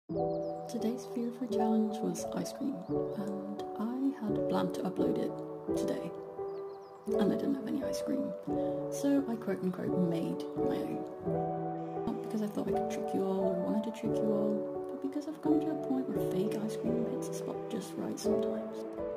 Today's Feel Free challenge was ice cream, and I had planned to upload it today, and I didn't have any ice cream, so I quote unquote made my own. Not because I thought I could trick you all or wanted to trick you all, but because I've come to a point where fake ice cream hits the spot just right sometimes.